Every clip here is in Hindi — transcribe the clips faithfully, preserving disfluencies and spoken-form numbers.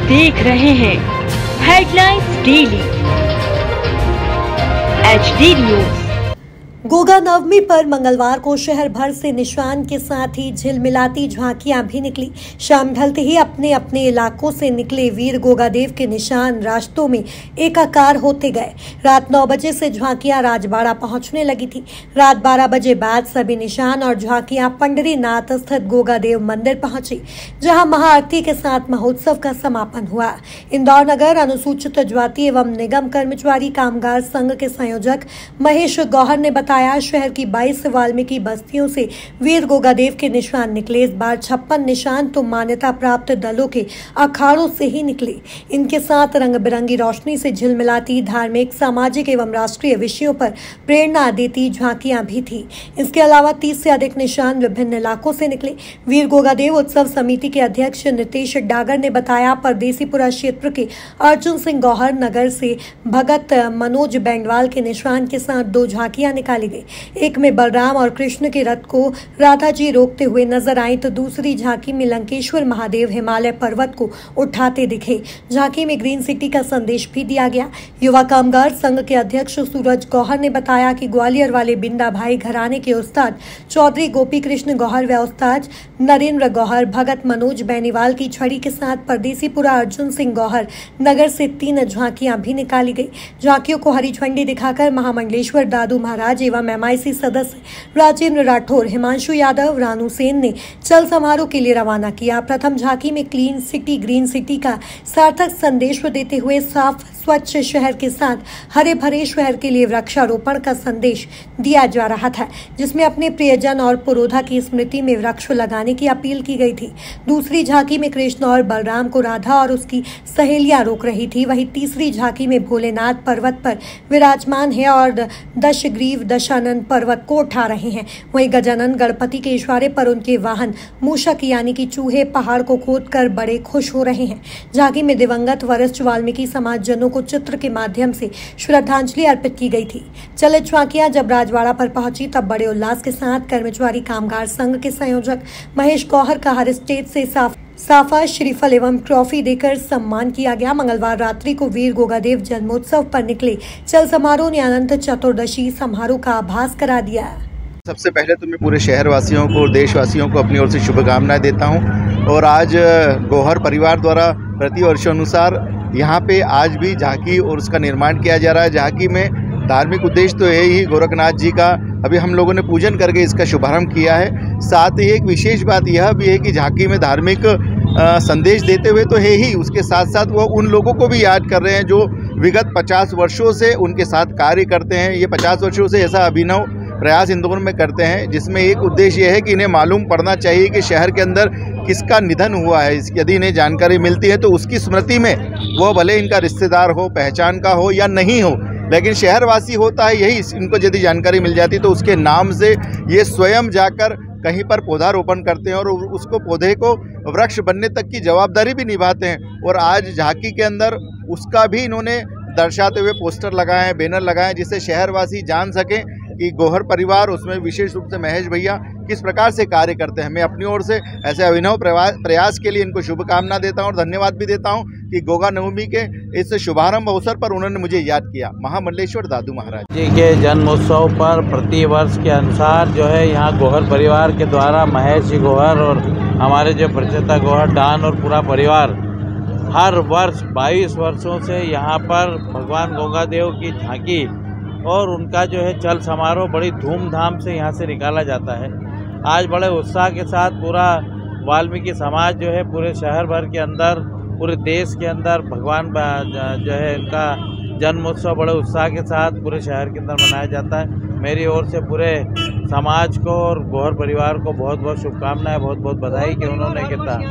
देख रहे हैं headlines daily H D news. Goga Navami पर मंगलवार को शहर भर से निशान के साथ ही झिलमिलाती झांकियां भी निकली। शाम ढलते ही अपने अपने इलाकों से निकले वीर गोगादेव के निशान रास्तों में एकाकार होते गए। रात नौ बजे से झांकियां राजबाड़ा पहुंचने लगी थी। रात बारह बजे बाद सभी निशान और झांकियां पंडरीनाथ स्थित गोगादेव मंदिर पहुंची, जहां महाआरती के साथ महोत्सव का समापन हुआ। इंदौर नगर अनुसूचित जाति एवं निगम कर्मचारी कामगार संघ के संयोजक महेश गौहर ने बताया, शहर की बाईस वाल्मीकि बस्तियों से वीर गोगादेव के निशान निकले। इस बार छप्पन निशान तो मान्यता प्राप्त दलों के अखाड़ों से ही निकले। इनके साथ रंग बिरंगी रोशनी से झिलमिलाती धार्मिक, सामाजिक एवं राष्ट्रीय विषयों पर प्रेरणा देती झांकियां भी थी। इसके अलावा तीस से अधिक निशान विभिन्न इलाकों से निकले। वीर गोगादेव उत्सव समिति के अध्यक्ष नितेश डागर ने बताया, परदेसीपुरा क्षेत्र के अर्जुन सिंह गौहर नगर से भगत मनोज बैंडवाल के निशान के साथ दो झांकियां निकाली गई। एक में बलराम और कृष्ण के रथ को राधा जी रोकते हुए नजर आई, तो दूसरी झांकी में लंकेश्वर महादेव हिमालय पर्वत को उठाते दिखे। झांकी में ग्रीन सिटी का संदेश भी दिया गया। युवा कामगार संघ के अध्यक्ष सूरज गौहर ने बताया कि ग्वालियर वाले बिंदा भाई घराने के उस्ताद चौधरी गोपी कृष्ण गौहर व उस्ताद नरेंद्र गौहर भगत मनोज बेनीवाल की छड़ी के साथ परदेसीपुरा अर्जुन सिंह गौहर नगर से तीन झांकियां भी निकाली गई। झांकियों को हरी झंडी दिखाकर महामंडलेश्वर दादू महाराज एवं एम आई सी सदस्य राजेंद्र राठौर, हिमांशु यादव, रानू सेन ने चल समारोह के लिए रवाना किया। प्रथम झांकी में क्लीन सिटी ग्रीन सिटी का सार्थक संदेश देते हुए साफ स्वच्छ शहर के साथ हरे भरे शहर के लिए वृक्षारोपण का संदेश दिया जा रहा था, जिसमें अपने प्रियजन और पुरोधा की स्मृति में वृक्ष लगाने की अपील की गई थी। दूसरी झांकी में कृष्ण और बलराम को राधा और उसकी सहेलियां रोक रही थी। वहीं तीसरी झांकी में भोलेनाथ पर्वत पर विराजमान है और दशग्रीव दशानन पर्वत को उठा रहे हैं। वहीं गजानन गणपति के इशारे पर उनके वाहन मूषक यानी कि चूहे पहाड़ को खोदकर बड़े खुश हो रहे हैं। झांकी में दिवंगत वरिष्ठ वाल्मीकि समाज जनों को चित्र के माध्यम से श्रद्धांजलि अर्पित की गई थी। चलित झांकियां जब राजवाड़ा पर पहुंची तब बड़े उल्लास के साथ कर्मचारी कामगार संघ के संयोजक महेश गौहर का हर स्टेज से साफ साफा, श्रीफल एवं ट्रॉफी देकर सम्मान किया गया। मंगलवार रात्रि को वीर गोगादेव जन्मोत्सव पर निकले चल समारोह ने अनंत चतुर्दशी समारोह का आभास करा दिया। सबसे पहले तो मैं पूरे शहरवासियों को, देशवासियों को अपनी ओर से शुभकामनाएं देता हूं। और आज गौहर परिवार द्वारा प्रतिवर्षानुसार यहाँ पे आज भी झांकी और उसका निर्माण किया जा रहा है। झांकी में धार्मिक उद्देश्य तो है ही, गोरखनाथ जी का अभी हम लोगों ने पूजन करके इसका शुभारंभ किया है। साथ ही एक विशेष बात यह भी है कि झांकी में धार्मिक संदेश देते हुए तो है ही, उसके साथ साथ वो उन लोगों को भी याद कर रहे हैं जो विगत पचास वर्षों से उनके साथ कार्य करते हैं। ये पचास वर्षों से ऐसा अभिनव प्रयास इंदौर में करते हैं, जिसमें एक उद्देश्य यह है कि इन्हें मालूम पड़ना चाहिए कि शहर के अंदर किसका निधन हुआ है। यदि इन्हें जानकारी मिलती है तो उसकी स्मृति में, वो भले इनका रिश्तेदार हो, पहचान का हो या नहीं हो, लेकिन शहरवासी होता है यही, इनको यदि जानकारी मिल जाती तो उसके नाम से ये स्वयं जाकर कहीं पर पौधारोपण करते हैं और उसको पौधे को वृक्ष बनने तक की जवाबदारी भी निभाते हैं। और आज झांकी के अंदर उसका भी इन्होंने दर्शाते हुए पोस्टर लगाए हैं, बैनर लगाए हैं, जिससे शहरवासी जान सकें कि गौहर परिवार, उसमें विशेष रूप से महेश भैया किस प्रकार से कार्य करते हैं। मैं अपनी ओर से ऐसे अभिनव प्रयास के लिए इनको शुभकामना देता हूं और धन्यवाद भी देता हूं कि गोगा नवमी के इस शुभारंभ अवसर पर उन्होंने मुझे याद किया। महामंडलेश्वर दादू महाराज जी के जन्मोत्सव पर प्रति वर्ष के अनुसार जो है यहाँ गौहर परिवार के द्वारा महेश जी गौहर और हमारे जो प्रचेता गौहर डान और पूरा परिवार हर वर्ष बाईस वर्षों से यहाँ पर भगवान गोगादेव की झांकी और उनका जो है चल समारोह बड़ी धूमधाम से यहाँ से निकाला जाता है। आज बड़े उत्साह के साथ पूरा वाल्मीकि समाज जो है पूरे शहर भर के अंदर, पूरे देश के अंदर भगवान जो है इनका जन्मोत्सव बड़े उत्साह के साथ पूरे शहर के अंदर मनाया जाता है। मेरी ओर से पूरे समाज को और गौहर परिवार को बहुत बहुत शुभकामनाएं, बहुत बहुत बधाई कि उन्होंने कितना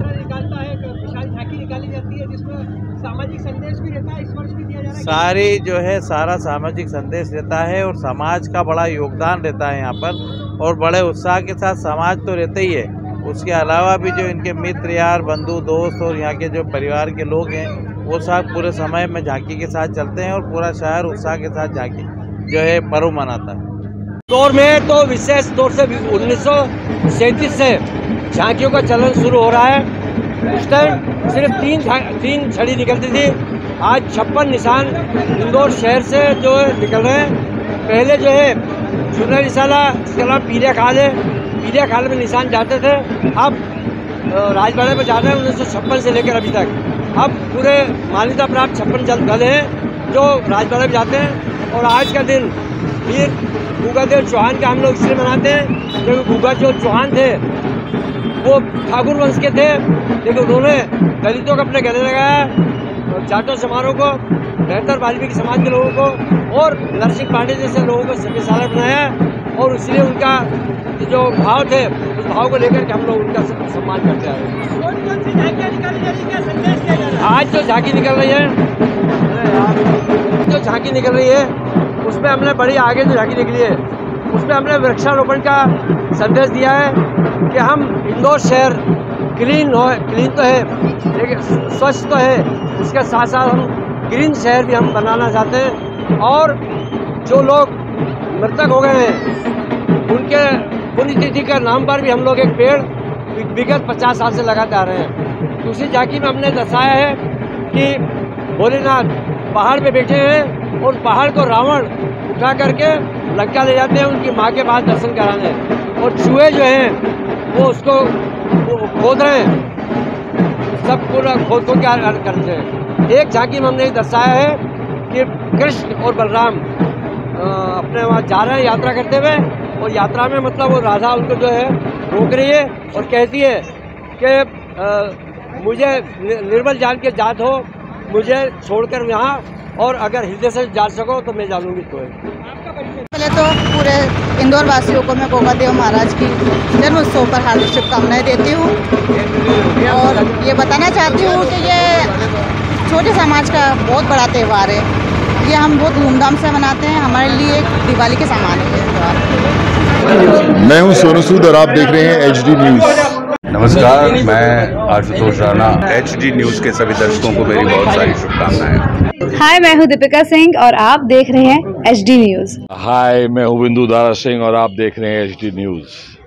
सामाजिक संदेश भी रहता है, इस वर्ष भी दिया जा रहा है। सारी जो है सारा सामाजिक संदेश रहता है और समाज का बड़ा योगदान रहता है यहाँ पर, और बड़े उत्साह के साथ समाज तो रहते ही है, उसके अलावा भी जो इनके मित्र यार बंधु दोस्त और यहाँ के जो परिवार के लोग हैं वो सब पूरे समय में झांकी के साथ चलते हैं और पूरा शहर उत्साह के साथ झांकी जो है पर्व मनाता है। दौर में तो विशेष तौर से उन्नीस सौ सैंतीस से झांकियों का चलन शुरू हो रहा है। उस टाइम सिर्फ तीन तीन छड़ी निकलती थी, आज छप्पन निशान इंदौर शहर से जो है निकल रहे हैं। पहले जो है चूना निशाला, इसके अलावा पीलिया खाल है, पीलिया खाल में निशान जाते थे। अब राजवाड़े पर जाते हैं उन्नीस सौ छप्पन से लेकर अभी तक। अब पूरे मान्यता प्राप्त छप्पन जल दल हैं जो राजवाड़े पर जाते हैं। और आज का दिन वीर गूगादेव चौहान का हम लोग इसलिए मनाते हैं क्योंकि गूगा जो चौहान थे वो ठाकुर वंश के थे, लेकिन उन्होंने दलितों को अपने गले लगाया, जाटों समारोह को, बेहतर वाल्मीकि समाज के लोगों को और नरसिंह पांडे जैसे लोगों को सभ्यशाला बनाया। और इसलिए उनका जो भाव थे उस भाव को लेकर के हम लोग उनका सम्मान करते आए। आज जो झांकी निकल रही है जो झांकी निकल रही है उसमें हमने बड़ी आगे जो झांकी निकली है उसमें हमने वृक्षारोपण का संदेश दिया है कि हम इंदौर शहर क्लीन हो क्लीन तो है लेकिन स्वच्छ तो है, इसके साथ साथ हम ग्रीन शहर भी हम बनाना चाहते हैं। और जो लोग मृतक हो गए हैं उनके पुण्यतिथि के नाम पर भी हम लोग एक पेड़ विगत पचास साल से लगाते आ रहे हैं। दूसरी झांकी में हमने दर्शाया है कि भोलेनाथ पहाड़ पे बैठे हैं और पहाड़ को रावण उठा करके लंका ले जाते हैं उनकी माँ के पास दर्शन कराने, और चूहे जो हैं वो उसको खोद रहे हैं, सब पूरा खोद खोद के करते हैं। एक झांकी में हमने दर्शाया है कि कृष्ण और बलराम अपने वहाँ जा रहे हैं यात्रा करते हुए, और यात्रा में मतलब वो राधा उनको जो है रोक रही है और कहती है कि मुझे निर्मल जान के जात हो, मुझे छोड़कर यहाँ, और अगर हृदय से जान सको तो मैं जानूंगी तो। पहले तो पूरे इंदौर वासियों को मैं गोगादेव महाराज की जन्म उत्सव पर हार्दिक शुभकामनाएं देती हूँ और ये बताना चाहती हूँ कि ये छोटे समाज का बहुत बड़ा त्यौहार है। ये हम बहुत धूमधाम से मनाते हैं, हमारे लिए एक दिवाली के समान है ये त्यौहार। मैं हूँ सोनू सूद और आप देख रहे हैं एच डी न्यूज़। नमस्कार, मैं Ashutosh Rana. H D news के सभी दर्शकों को मेरी बहुत सारी शुभकामनाएं। हाय, मैं हूँ दीपिका सिंह और आप देख रहे हैं एच डी न्यूज़। हाय, मैं हूँ बिंदु दारा सिंह और आप देख रहे हैं एच डी न्यूज़।